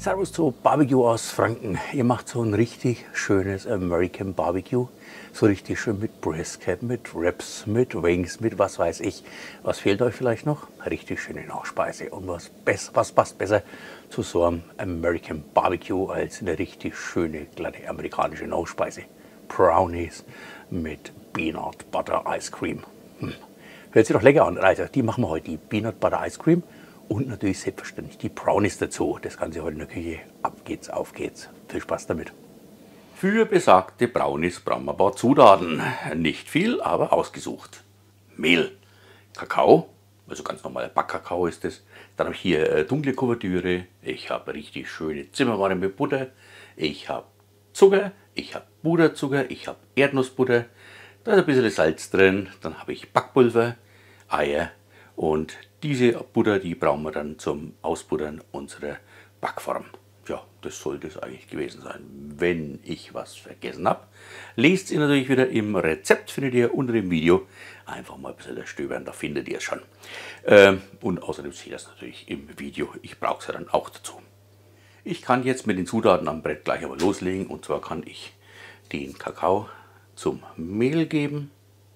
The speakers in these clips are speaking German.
Servus zu Barbecue aus Franken. Ihr macht so ein richtig schönes American Barbecue. So richtig schön mit Brisket, mit Ribs, mit Wings, mit was weiß ich. Was fehlt euch vielleicht noch? Richtig schöne Nachspeise. Und was passt besser zu so einem American Barbecue als eine richtig schöne, glatte amerikanische Nachspeise? Brownies mit Peanut Butter Ice Cream. Hört sich doch lecker an. Also, die machen wir heute, die Peanut Butter Ice Cream. Und natürlich selbstverständlich die Brownies dazu. Das Ganze heute in der Küche. Ab geht's, auf geht's. Viel Spaß damit. Für besagte Brownies brauchen wir ein paar Zutaten. Nicht viel, aber ausgesucht. Mehl, Kakao, also ganz normaler Backkakao ist das. Dann habe ich hier dunkle Kuvertüre. Ich habe richtig schöne zimmerwarme Butter. Ich habe Zucker, ich habe Puderzucker, ich habe Erdnussbutter. Da ist ein bisschen Salz drin. Dann habe ich Backpulver, Eier und diese Butter, die brauchen wir dann zum Ausbuttern unserer Backform. Ja, das sollte es eigentlich gewesen sein. Wenn ich was vergessen habe, lest ihr natürlich wieder im Rezept, findet ihr unter dem Video. Einfach mal ein bisschen stöbern, da findet ihr es schon. Und außerdem seht ihr es natürlich im Video. Ich brauche es ja dann auch dazu. Ich kann jetzt mit den Zutaten am Brett gleich einmal loslegen. Und zwar kann ich den Kakao zum Mehl geben.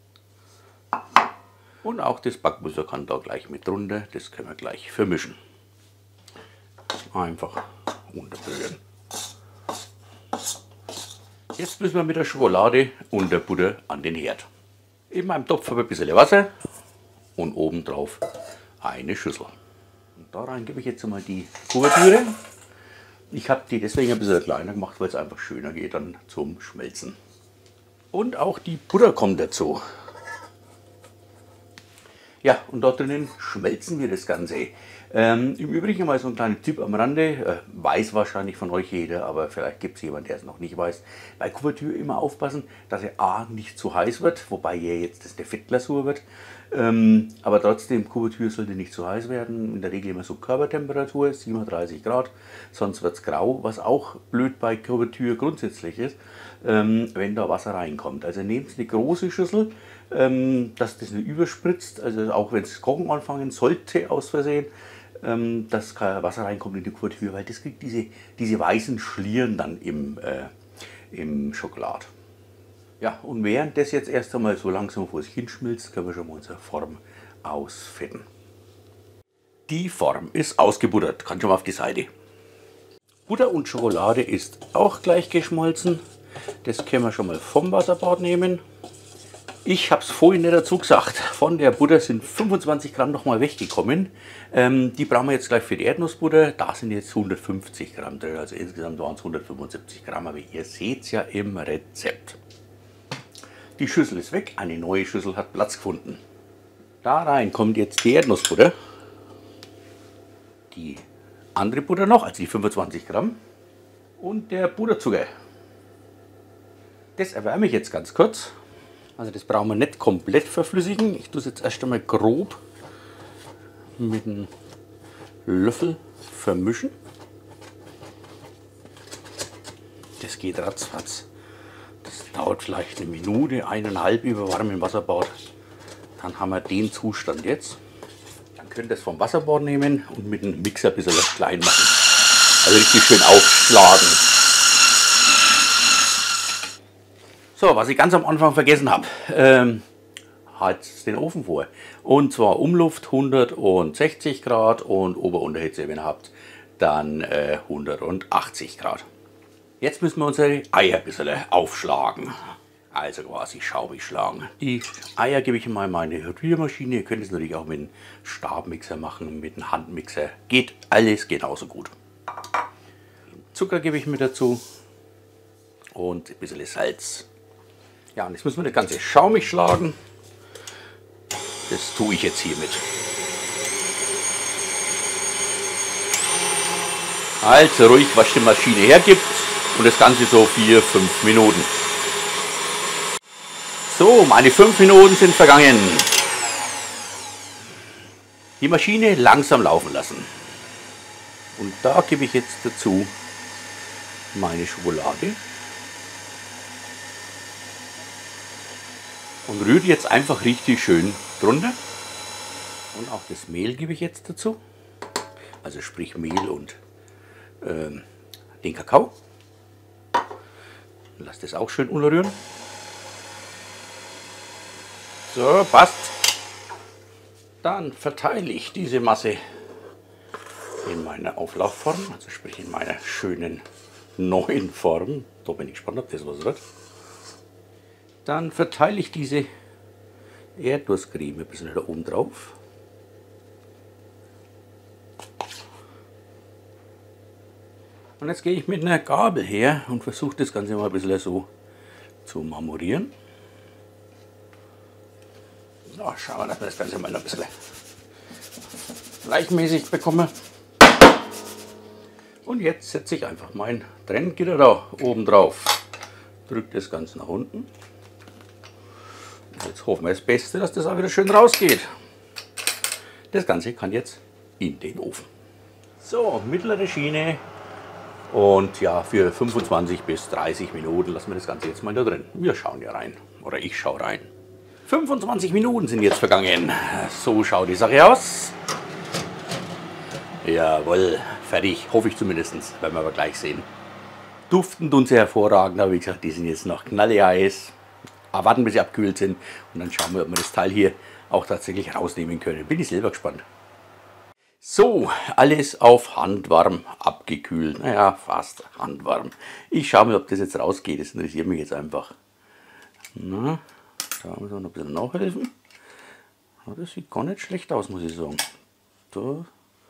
Und auch das Backpulver kann da gleich mit drunter. Das können wir gleich vermischen. Einfach unterrühren. Jetzt müssen wir mit der Schokolade und der Butter an den Herd. In meinem Topf habe ich ein bisschen Wasser und obendrauf eine Schüssel. Und da rein gebe ich jetzt einmal die Kuvertüre. Ich habe die deswegen ein bisschen kleiner gemacht, weil es einfach schöner geht dann zum Schmelzen. Und auch die Butter kommt dazu. Ja, und dort drinnen schmelzen wir das Ganze. Im Übrigen mal so ein kleiner Tipp am Rande, weiß wahrscheinlich von euch jeder, aber vielleicht gibt es jemanden, der es noch nicht weiß. Bei Kuvertüre immer aufpassen, dass er A nicht zu heiß wird, wobei hier jetzt das eine Fettglasur wird. Aber trotzdem, Kuvertüre sollte nicht zu heiß werden. In der Regel immer so Körpertemperatur, 37 Grad, sonst wird es grau. Was auch blöd bei Kuvertüre grundsätzlich ist, wenn da Wasser reinkommt. Also nehmt eine große Schüssel, dass das nicht überspritzt, also auch wenn es kochen anfangen sollte aus Versehen, dass kein Wasser reinkommt in die Kuvertüre, weil das kriegt diese weißen Schlieren dann im Schokolade. Ja, und während das jetzt erst einmal so langsam vor sich hinschmilzt, können wir schon mal unsere Form ausfetten. Die Form ist ausgebuttert, kann schon mal auf die Seite. Butter und Schokolade ist auch gleich geschmolzen. Das können wir schon mal vom Wasserbad nehmen. Ich habe es vorhin nicht dazu gesagt, von der Butter sind 25 Gramm noch mal weggekommen. Die brauchen wir jetzt gleich für die Erdnussbutter. Da sind jetzt 150 Gramm drin, also insgesamt waren es 175 Gramm, aber ihr seht es ja im Rezept. Die Schüssel ist weg, eine neue Schüssel hat Platz gefunden. Da rein kommt jetzt die Erdnussbutter. Die andere Butter noch, also die 25 Gramm. Und der Puderzucker. Das erwärme ich jetzt ganz kurz. Also das brauchen wir nicht komplett verflüssigen. Ich tue es jetzt erst einmal grob mit einem Löffel vermischen. Das geht ratzfatz. Das dauert vielleicht eine Minute, 1,5 über warmem Wasserbad. Dann haben wir den Zustand jetzt. Dann könnt ihr es vom Wasserbad nehmen und mit dem Mixer ein bisschen klein machen. Also richtig schön aufschlagen. So, was ich ganz am Anfang vergessen habe, heizt den Ofen vor. Und zwar Umluft 160 Grad und Ober- und Unterhitze, wenn ihr habt, dann 180 Grad. Jetzt müssen wir unsere Eier ein bisschen aufschlagen. Also quasi schaumig schlagen. Die Eier gebe ich mal in meine Rührmaschine. Ihr könnt es natürlich auch mit einem Stabmixer machen, mit einem Handmixer. Geht alles genauso gut. Zucker gebe ich mit dazu und ein bisschen Salz. Ja, und jetzt müssen wir das Ganze schaumig schlagen. Das tue ich jetzt hiermit. Also ruhig, was die Maschine hergibt. Und das Ganze so 4-5 Minuten. So, meine 5 Minuten sind vergangen. Die Maschine langsam laufen lassen. Und da gebe ich jetzt dazu meine Schokolade. Und rühre jetzt einfach richtig schön drunter. Und auch das Mehl gebe ich jetzt dazu. Also sprich Mehl und den Kakao. Lass das auch schön unterrühren. So, passt. Dann verteile ich diese Masse in meine Auflaufform, also sprich in meiner schönen neuen Form. Da bin ich gespannt, ob das was wird. Dann verteile ich diese Erdnusscreme ein bisschen da oben drauf. Und jetzt gehe ich mit einer Gabel her und versuche das Ganze mal ein bisschen so zu marmorieren. Ja, schauen wir, dass wir das Ganze mal noch ein bisschen gleichmäßig bekommen. Und jetzt setze ich einfach mein Trenngitter da oben drauf. Drücke das Ganze nach unten. Jetzt hoffen wir das Beste, dass das auch wieder schön rausgeht. Das Ganze kann jetzt in den Ofen. So, mittlere Schiene. Und ja, für 25 bis 30 Minuten lassen wir das Ganze jetzt mal da drin. Wir schauen ja rein. Oder ich schaue rein. 25 Minuten sind jetzt vergangen. So schaut die Sache aus. Jawohl, fertig. Hoffe ich zumindest. Werden wir aber gleich sehen. Duften tun sie hervorragend. Aber wie gesagt, die sind jetzt noch knalleeis. Warten, bis sie abgekühlt sind. Und dann schauen wir, ob wir das Teil hier auch tatsächlich rausnehmen können. Bin ich selber gespannt. So, alles auf handwarm abgekühlt. Naja, fast handwarm. Ich schaue mal, ob das jetzt rausgeht. Das interessiert mich jetzt einfach. Na, da müssen wir noch ein bisschen nachhelfen. Ja, das sieht gar nicht schlecht aus, muss ich sagen. Da,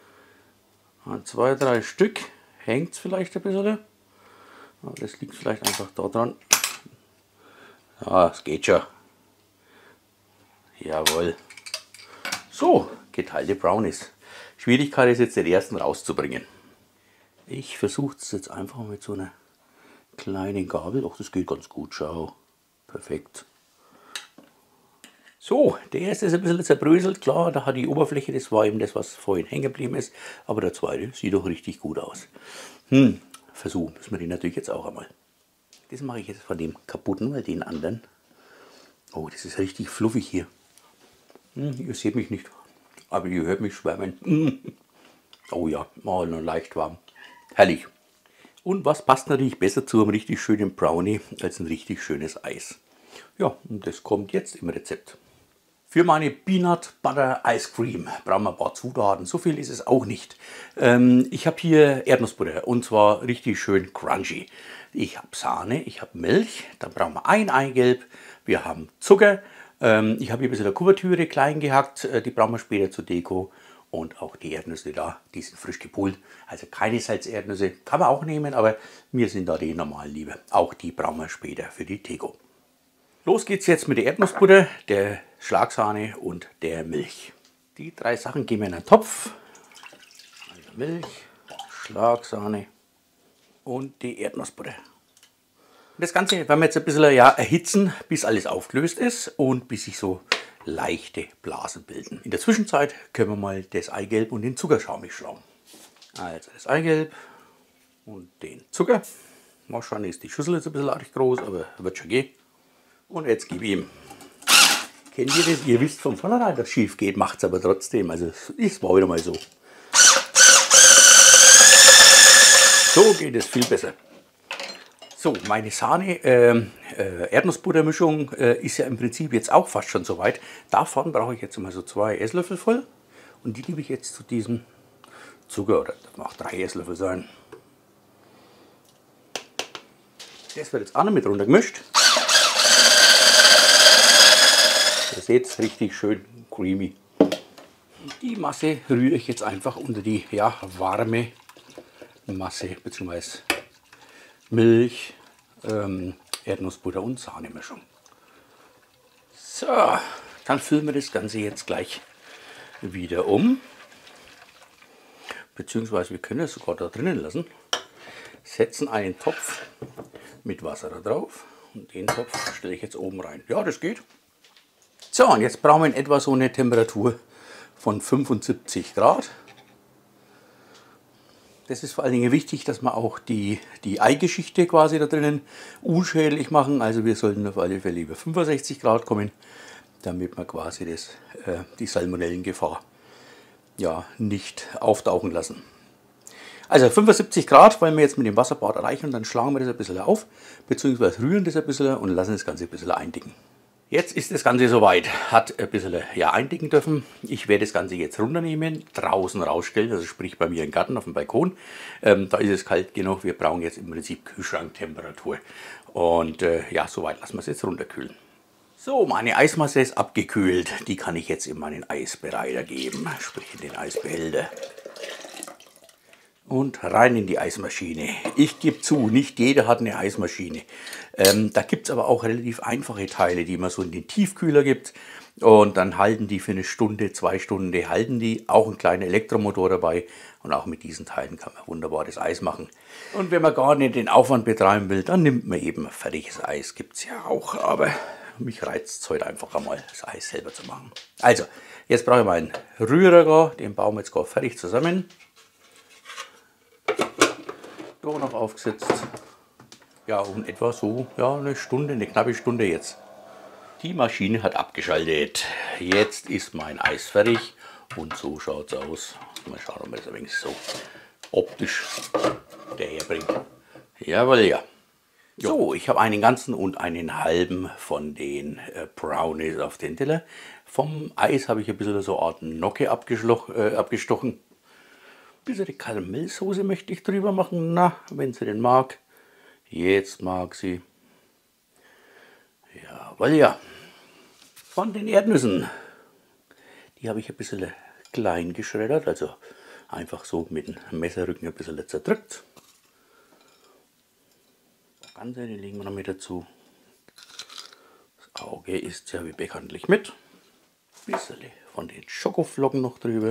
2, 3 Stück. Hängt es vielleicht ein bisschen. Aber das liegt vielleicht einfach da dran. Ja, es geht schon. Jawohl. So, geteilte Brownies. Schwierigkeit ist jetzt, den ersten rauszubringen. Ich versuche es jetzt einfach mit so einer kleinen Gabel. Doch, das geht ganz gut, schau. Perfekt. So, der erste ist ein bisschen zerbröselt. Klar, da hat die Oberfläche, das war eben das, was vorhin hängen geblieben ist. Aber der zweite sieht doch richtig gut aus. Versuchen müssen wir den natürlich jetzt auch einmal. Das mache ich jetzt von dem kaputten, weil den anderen... Oh, das ist richtig fluffig hier. Ihr seht mich nicht, aber ihr hört mich schwärmen. Oh ja, mal noch leicht warm. Herrlich. Und was passt natürlich besser zu einem richtig schönen Brownie als ein richtig schönes Eis? Ja, und das kommt jetzt im Rezept. Für meine Peanut Butter Ice Cream brauchen wir ein paar Zutaten. So viel ist es auch nicht. Ich habe hier Erdnussbutter und zwar richtig schön crunchy. Ich habe Sahne, ich habe Milch, dann brauchen wir ein Eigelb, wir haben Zucker. Ich habe hier ein bisschen Kuvertüre klein gehackt, die brauchen wir später zur Deko. Und auch die Erdnüsse da, die sind frisch gepult. Also keine Salzerdnüsse, kann man auch nehmen, aber mir sind da die normalen lieber. Auch die brauchen wir später für die Deko. Los geht's jetzt mit der Erdnussbutter, der Schlagsahne und der Milch. Die 3 Sachen geben wir in einen Topf. Also Milch, Schlagsahne und die Erdnussbutter. Das Ganze werden wir jetzt ein bisschen erhitzen, bis alles aufgelöst ist und bis sich so leichte Blasen bilden. In der Zwischenzeit können wir mal das Eigelb und den Zuckerschaum mischen. Also das Eigelb und den Zucker. Wahrscheinlich ist die Schüssel jetzt ein bisschen arg groß, aber wird schon gehen. Und jetzt gebe ich ihm. Kennt ihr das? Ihr wisst von vornherein, dass es schief geht, macht es aber trotzdem. Also es war wieder mal so. So geht es viel besser. So, meine Sahne Erdnussbuttermischung ist ja im Prinzip jetzt auch fast schon soweit. Davon brauche ich jetzt mal so 2 Esslöffel voll. Und die gebe ich jetzt zu diesem Zucker, oder das mag 3 Esslöffel sein. Das wird jetzt auch noch mit runter gemischt. Ihr seht es, richtig schön creamy. Die Masse rühre ich jetzt einfach unter die warme Masse bzw. Milch, Erdnussbutter und Sahnemischung. So, dann füllen wir das Ganze jetzt gleich wieder um. Beziehungsweise wir können es sogar da drinnen lassen. Setzen einen Topf mit Wasser da drauf und den Topf stelle ich jetzt oben rein. Ja, das geht. So, und jetzt brauchen wir in etwa so eine Temperatur von 75 Grad. Das ist vor allen Dingen wichtig, dass wir auch die Eigeschichte quasi da drinnen unschädlich machen. Also wir sollten auf alle Fälle über 65 Grad kommen, damit wir quasi die Salmonellengefahr nicht auftauchen lassen. Also 75 Grad wollen wir jetzt mit dem Wasserbad erreichen und dann schlagen wir das ein bisschen auf, beziehungsweise rühren das ein bisschen und lassen das Ganze ein bisschen eindicken. Jetzt ist das Ganze soweit, hat ein bisschen eindicken dürfen. Ich werde das Ganze jetzt runternehmen, draußen rausstellen, also sprich bei mir im Garten auf dem Balkon. Da ist es kalt genug, wir brauchen jetzt im Prinzip Kühlschranktemperatur. Und ja, soweit lassen wir es jetzt runterkühlen. So, meine Eismasse ist abgekühlt, die kann ich jetzt in meinen Eisbereiter geben, sprich in den Eisbehälter. Und rein in die Eismaschine. Ich gebe zu, nicht jeder hat eine Eismaschine. Da gibt es aber auch relativ einfache Teile, die man so in den Tiefkühler gibt. Und dann halten die für eine Stunde, 2 Stunden, halten die. Auch ein kleiner Elektromotor dabei. Und auch mit diesen Teilen kann man wunderbar das Eis machen. Und wenn man gar nicht den Aufwand betreiben will, dann nimmt man eben fertiges Eis. Gibt es ja auch, aber mich reizt es heute einfach einmal, das Eis selber zu machen. Also, jetzt brauche ich meinen Rührer, den bauen wir jetzt gerade fertig zusammen. Noch aufgesetzt. Ja, und etwa so, ja, eine Stunde, eine knappe Stunde jetzt. Die Maschine hat abgeschaltet. Jetzt ist mein Eis fertig und so schaut es aus. Mal schauen, ob man das ein wenig so optisch daherbringt. Jawohl, ja. So, ich habe einen ganzen und einen halben von den Brownies auf den Teller. Vom Eis habe ich ein bisschen so eine Art Nocke abgestochen. Bisschen Karamellsoße möchte ich drüber machen. Na, wenn sie denn mag. Jetzt mag sie. Jawohl, ja. Von den Erdnüssen. Die habe ich ein bisschen klein geschreddert. Also einfach so mit dem Messerrücken ein bisschen zerdrückt. Das Ganze, den legen wir noch mit dazu. Das Auge isst ja wie bekanntlich mit. Ein bisschen von den Schokoflocken noch drüber.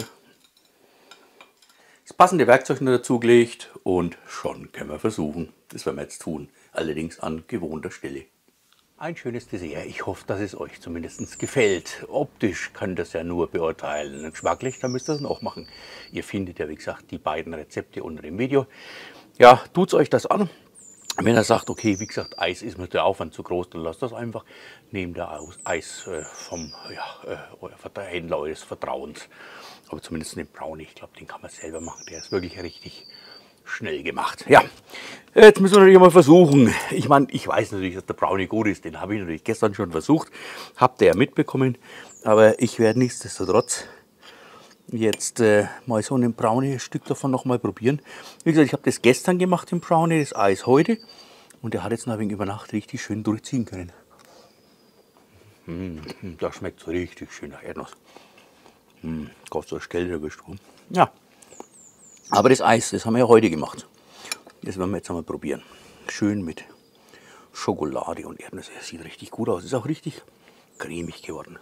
Das passende Werkzeug noch dazugelegt und schon können wir versuchen. Das werden wir jetzt tun, allerdings an gewohnter Stelle. Ein schönes Dessert. Ich hoffe, dass es euch zumindest gefällt. Optisch könnt ihr es ja nur beurteilen. Geschmacklich, dann müsst ihr es noch machen. Ihr findet ja, wie gesagt, die beiden Rezepte unter dem Video. Ja, tut euch das an. Wenn ihr sagt, okay, wie gesagt, Eis ist mir der Aufwand zu groß, dann lasst das einfach. Nehmt ihr Eis vom Händler eures Vertrauens. Aber zumindest den Brownie, ich glaube, den kann man selber machen. Der ist wirklich richtig schnell gemacht. Ja, jetzt müssen wir natürlich mal versuchen. Ich meine, ich weiß natürlich, dass der Brownie gut ist. Den habe ich natürlich gestern schon versucht. Habt ihr ja mitbekommen. Aber ich werde nichtsdestotrotz jetzt mal so einen Brownie, ein Stück davon noch mal probieren. Wie gesagt, ich habe das gestern gemacht, den Brownie, das Eis heute. Und der hat jetzt noch wegen über Nacht richtig schön durchziehen können. Das schmeckt so richtig schön nach Erdnuss. Kostet so Stelle erwischt. Ja, aber das Eis, das haben wir ja heute gemacht. Das werden wir jetzt einmal probieren. Schön mit Schokolade und Erdnüsse. Das sieht richtig gut aus. Ist auch richtig cremig geworden.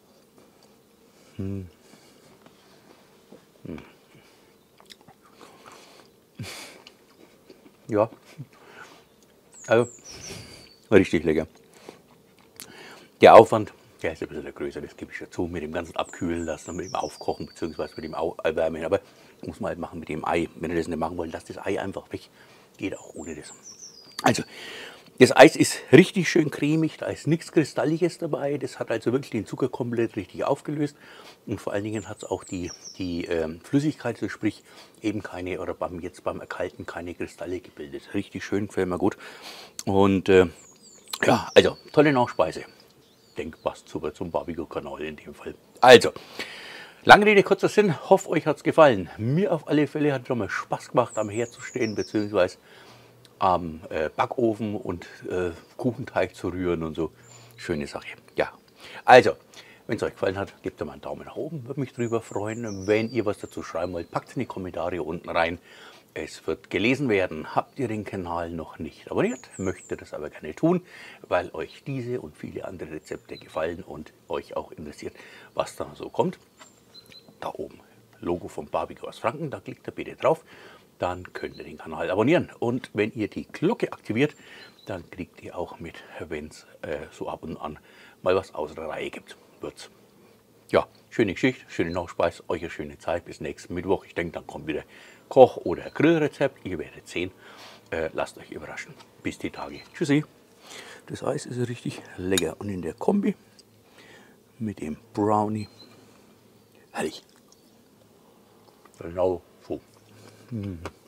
Ja, also richtig lecker. Der Aufwand, der ist ein bisschen größer, das gebe ich dazu, mit dem ganzen Abkühlen lassen, mit dem Aufkochen bzw. mit dem Erwärmen. Aber muss man halt machen mit dem Ei. Wenn ihr das nicht machen wollt, lasst das Ei einfach weg. Geht auch ohne das. Also, das Eis ist richtig schön cremig, da ist nichts Kristalliges dabei. Das hat also wirklich den Zucker komplett richtig aufgelöst. Und vor allen Dingen hat es auch die Flüssigkeit, also sprich eben keine, oder jetzt beim Erkalten keine Kristalle gebildet. Richtig schön, gefällt mir gut. Und ja, also tolle Nachspeise. Denk, passt super zum Barbecue-Kanal in dem Fall. Also, lange Rede, kurzer Sinn, hoffe euch hat es gefallen. Mir auf alle Fälle hat es schon mal Spaß gemacht, am Herd zu stehen, beziehungsweise am Backofen und Kuchenteig zu rühren und so. Schöne Sache. Ja, also, wenn es euch gefallen hat, gebt mal einen Daumen nach oben, würde mich drüber freuen. Wenn ihr was dazu schreiben wollt, packt es in die Kommentare unten rein. Es wird gelesen werden. Habt ihr den Kanal noch nicht abonniert, möchtet das aber gerne tun, weil euch diese und viele andere Rezepte gefallen und euch auch interessiert, was da so kommt. Da oben Logo vom Barbecue aus Franken, da klickt ihr bitte drauf, dann könnt ihr den Kanal abonnieren. Und wenn ihr die Glocke aktiviert, dann kriegt ihr auch mit, wenn es so ab und an mal was außer der Reihe gibt. Wird's. Ja, schöne Geschichte, schöne Nachspeise, euch eine schöne Zeit, bis nächsten Mittwoch. Ich denke, dann kommt wieder Koch- oder Grillrezept, ihr werdet sehen. Lasst euch überraschen. Bis die Tage. Tschüssi. Das Eis ist richtig lecker und in der Kombi mit dem Brownie, herrlich. Genau so.